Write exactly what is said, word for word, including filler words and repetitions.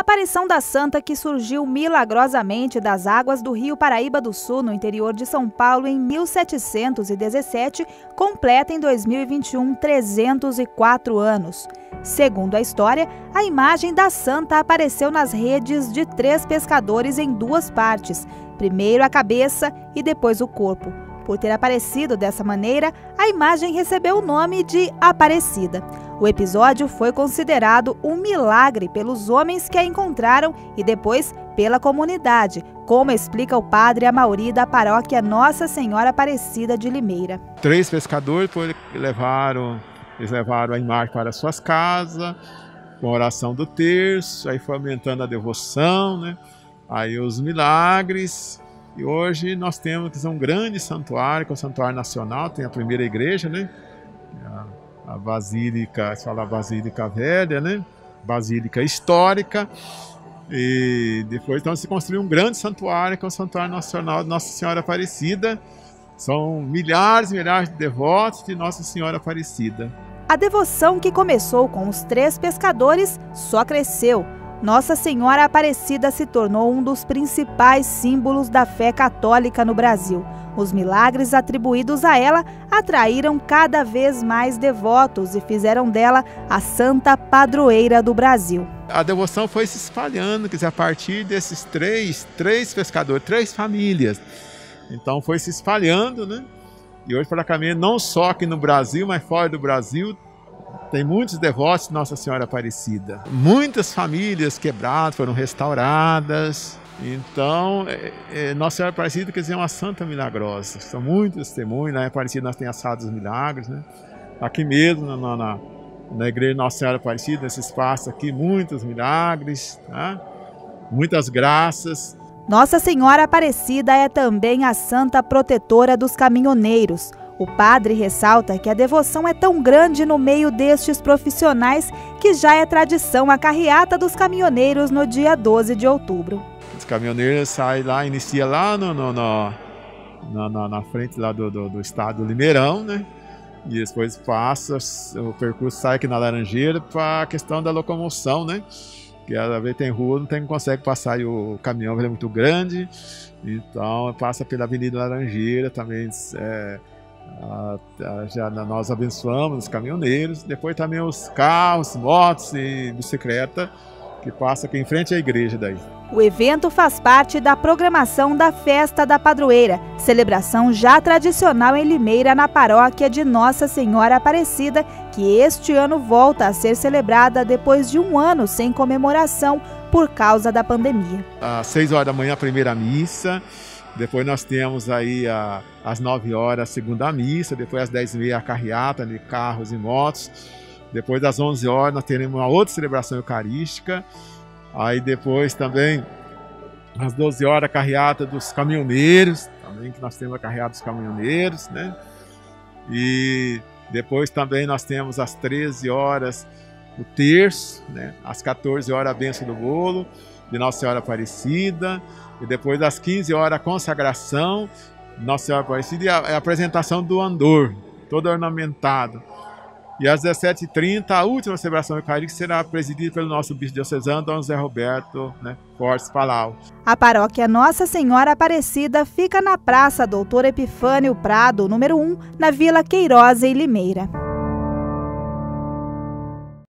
aparição da santa, que surgiu milagrosamente das águas do Rio Paraíba do Sul, no interior de São Paulo, em mil setecentos e dezessete, completa em dois mil e vinte e um trezentos e quatro anos. Segundo a história, a imagem da santa apareceu nas redes de três pescadores em duas partes, primeiro a cabeça e depois o corpo. Por ter aparecido dessa maneira, a imagem recebeu o nome de Aparecida. O episódio foi considerado um milagre pelos homens que a encontraram e depois pela comunidade, como explica o padre Amauri da paróquia Nossa Senhora Aparecida de Limeira. Três pescadores levaram, eles levaram a imagem para suas casas, com a oração do terço, aí foi aumentando a devoção, né? Aí os milagres. E hoje nós temos um grande santuário, que é o Santuário Nacional, tem a primeira igreja, né? A, a Basílica, se fala Basílica Velha, né? Basílica Histórica. E depois então se construiu um grande santuário, que é o Santuário Nacional de Nossa Senhora Aparecida. São milhares e milhares de devotos de Nossa Senhora Aparecida. A devoção, que começou com os três pescadores, só cresceu. Nossa Senhora Aparecida se tornou um dos principais símbolos da fé católica no Brasil. Os milagres atribuídos a ela atraíram cada vez mais devotos e fizeram dela a santa padroeira do Brasil. A devoção foi se espalhando, quer dizer, a partir desses três, três pescadores, três famílias. Então foi se espalhando, né? E hoje, praticamente, não só aqui no Brasil, mas fora do Brasil, tem muitos devotos de Nossa Senhora Aparecida. Muitas famílias quebradas foram restauradas. Então, é, é, Nossa Senhora Aparecida quer dizer uma santa milagrosa. São muitos testemunhos. Na Aparecida nós temos a Sala dos Milagres, né? Aqui mesmo, na, na, na Igreja Nossa Senhora Aparecida, nesse espaço aqui, muitos milagres, tá? Muitas graças. Nossa Senhora Aparecida é também a santa protetora dos caminhoneiros. O padre ressalta que a devoção é tão grande no meio destes profissionais que já é tradição a carreata dos caminhoneiros no dia doze de outubro. Os caminhoneiros saem lá, inicia lá no, no, no, na, na, na frente lá do, do, do estado do Limeirão, né? E depois passa, o percurso sai aqui na Laranjeira para a questão da locomoção, né? Que às vezes tem rua, não tem, consegue passar e o caminhão é muito grande, então passa pela Avenida Laranjeira também. É, a, a, já nós abençoamos os caminhoneiros, depois também os carros, motos e bicicleta que passa aqui em frente à igreja daí. O evento faz parte da programação da Festa da Padroeira, celebração já tradicional em Limeira, na paróquia de Nossa Senhora Aparecida, que este ano volta a ser celebrada depois de um ano sem comemoração por causa da pandemia. Às seis horas da manhã a primeira missa, depois nós temos aí a, às nove horas a segunda missa, depois às dez e meia a carreata de carros e motos. Depois das onze horas nós teremos uma outra celebração eucarística. Aí depois também, às doze horas, a carreata dos caminhoneiros, também que nós temos a carreata dos caminhoneiros, né? E depois também nós temos às treze horas o terço, né? Às quatorze horas a bênção do bolo de Nossa Senhora Aparecida. E depois às quinze horas a consagração de Nossa Senhora Aparecida e a, a apresentação do andor, todo ornamentado. E às dezessete e trinta, a última celebração eucarística será presidida pelo nosso bispo diocesano, Dom José Roberto, né, Fortes Palau. A paróquia Nossa Senhora Aparecida fica na Praça Doutor Epifânio Prado, número um, na Vila Queiroz, em Limeira.